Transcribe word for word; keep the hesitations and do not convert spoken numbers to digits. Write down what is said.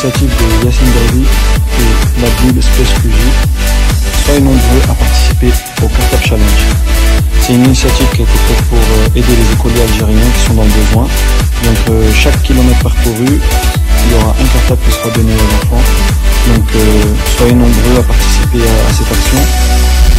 l'initiative de Yassine Daily et Nabil Space Q J. Soyez nombreux à participer au Cartable Challenge. C'est une initiative qui a été faite pour aider les écoliers algériens qui sont dans le besoin. Donc euh, chaque kilomètre parcouru, il y aura un cartable qui sera donné aux enfants. Donc euh, soyez nombreux à participer à, à cette action.